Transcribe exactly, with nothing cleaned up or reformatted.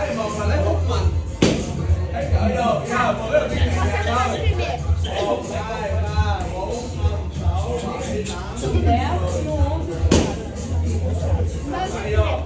lại một mà lấy hút mình. Thấy cỡ vô, nha, mỗi lần đi rồi. một, hai, ba, bốn, năm, sáu, bảy, tám. Lại vô.